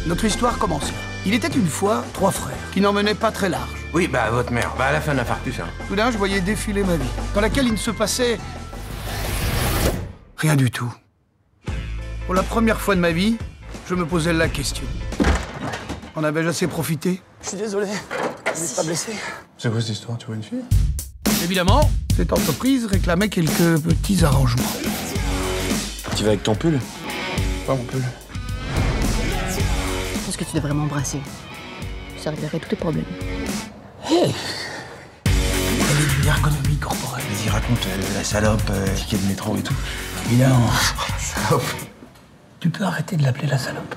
Notre histoire commence là. Il était une fois 3 frères qui n'emmenaient pas très large. Oui, bah votre mère. Bah à la fin de l'infarctus, hein. Soudain, je voyais défiler ma vie, dans laquelle il ne se passait rien du tout. Pour la première fois de ma vie, je me posais la question. On avait assez profité. Je suis désolé, vous n'êtes pas blessé. C'est quoi cette histoire? Tu vois une fille? Évidemment, cette entreprise réclamait quelques petits arrangements. Tu vas avec ton pull? Pas mon pull. Je pense que tu devrais m'embrasser. Ça réglerait tous tes problèmes. Hey, elle est d'une ergonomie corporelle. Vas-y, raconte la salope, ticket de métro et tout. Évidemment. Salope. Tu peux arrêter de l'appeler la salope.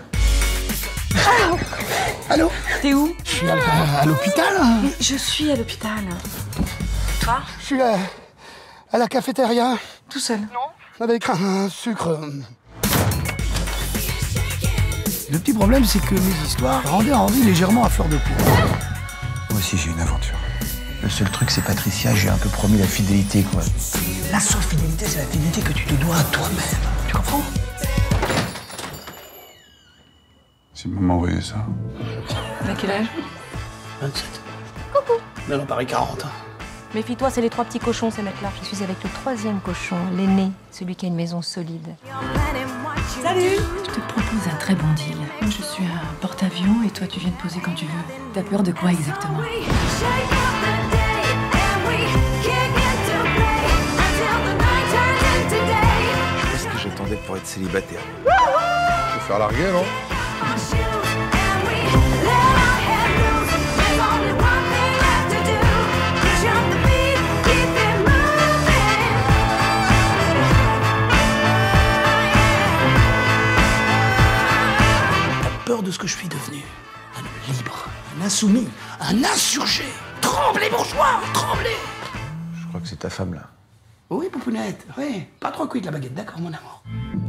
Allô? T'es où? Je suis à l'hôpital. Je suis à l'hôpital. Toi? Je suis à la cafétéria. Tout seul? Non. Avec un sucre. Le petit problème, c'est que mes histoires rendaient envie légèrement à fleur de peau. Moi aussi, j'ai une aventure. Le seul truc, c'est Patricia, j'ai un peu promis la fidélité, quoi. La seule fidélité, c'est la fidélité que tu te dois à toi-même. Tu comprends? C'est maman envoyé ça. T'as quel âge? 27. Coucou. Non, Paris 40. Méfie-toi, c'est les 3 petits cochons, ces mecs-là. Je suis avec le 3e cochon, l'aîné, celui qui a une maison solide. Salut! Je te propose un très bon deal. Moi, je suis un porte-avions et toi, tu viens te poser quand tu veux. T'as peur de quoi exactement? Qu'est-ce que j'attendais pour être célibataire? Faut faire larguer, non? Peur de ce que je suis devenu. Un homme libre, un insoumis, un insurgé. Tremblez, bourgeois, tremblez! Je crois que c'est ta femme, là. Oui, poupounette, oui. Pas trop cuite la baguette, d'accord, mon amour.